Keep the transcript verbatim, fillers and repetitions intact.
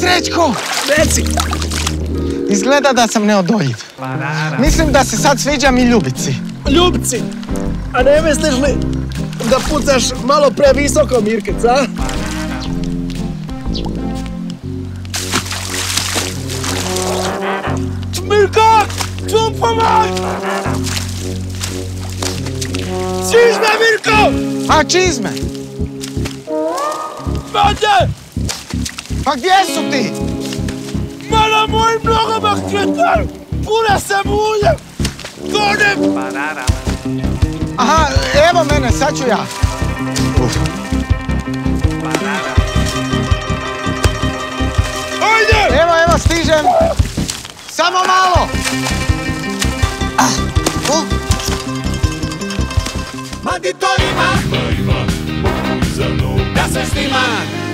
Srećko! Reci! Izgleda da sam neodoljiv. Mislim da se sad sviđam i Ljubici. Ljubici! A ne misliš li da pucaš malo previsoko, Mirkec, a? Mirka! Čupa mać! Čizme, Mirko! A čizme? Mate! Pa gdje su ti? Ma na mojim nogama, kretar! Puna sam uljem! Gonem! Aha, evo mene, sad ću ja. Uf. Ajde! Evo, evo, stižem. Samo malo. Ah, uh. Manditorima, da se snima.